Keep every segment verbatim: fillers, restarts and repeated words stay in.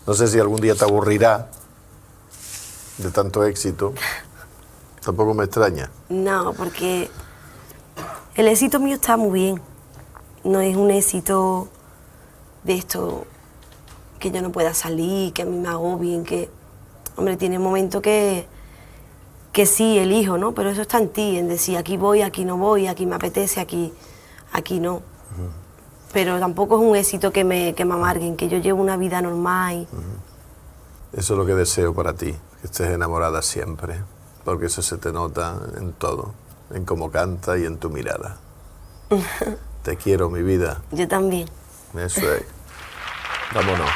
No sé si algún día te aburrirá de tanto éxito. Tampoco me extraña. No, porque el éxito mío está muy bien. No es un éxito de esto que yo no pueda salir, que a mí me agobien, que... Hombre, tiene momentos que, que sí, elijo, ¿no? Pero eso está en ti, en decir, aquí voy, aquí no voy, aquí me apetece, aquí, aquí no. Uh-huh. Pero tampoco es un éxito que me, que me amarguen, que yo llevo una vida normal. Y... Uh-huh. Eso es lo que deseo para ti, que estés enamorada siempre, porque eso se te nota en todo, en cómo canta y en tu mirada. Te quiero, mi vida. Yo también. Eso es. Vámonos.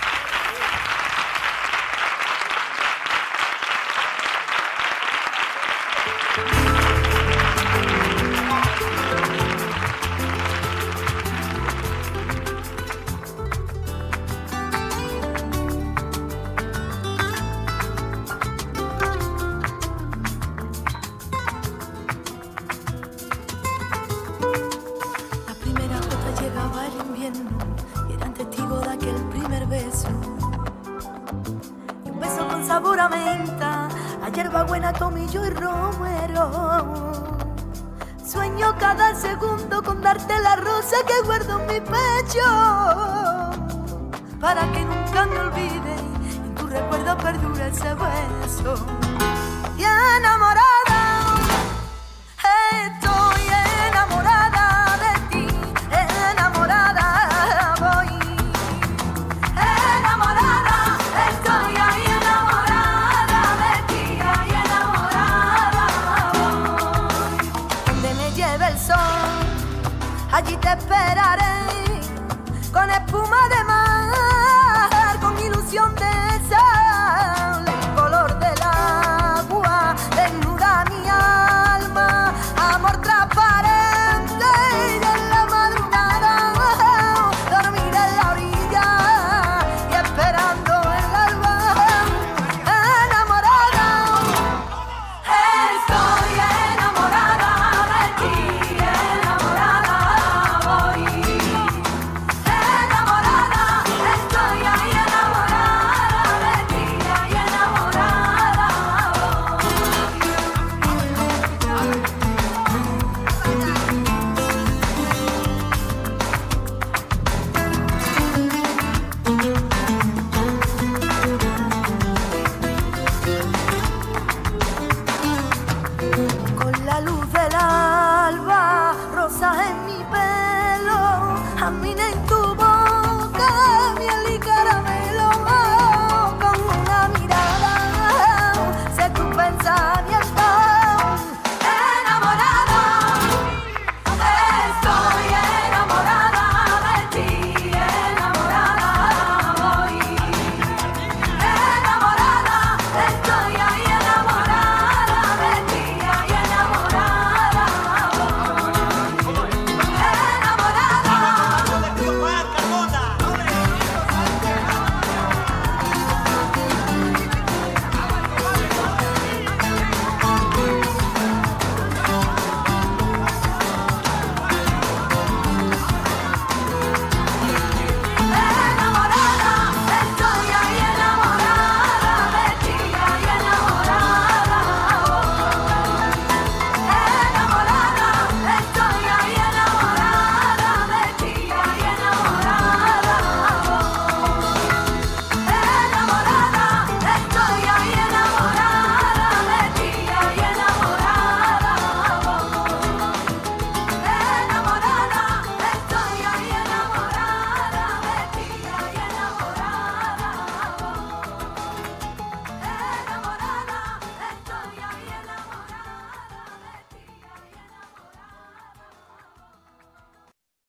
Tomillo y romero. Sueño cada segundo con darte la rosa que guardo en mi pecho, para que nunca me olvide y en tu recuerdo perdure ese beso. Y enamorada, estoy enamorada de ti, enamorada voy, enamorada, estoy ahí enamorada de ti, ahí enamorada voy. Donde me lleve el sol, allí te esperaré, con espuma de mar, con ilusión de sal, el color del agua, desnuda mi alma, amor transparente, y en la madrugada dormir en la orilla y esperando el alba, enamorada, estoy enamorada de ti, enamorada voy, enamorada, estoy ahí enamorada de ti, ahí enamorada voy.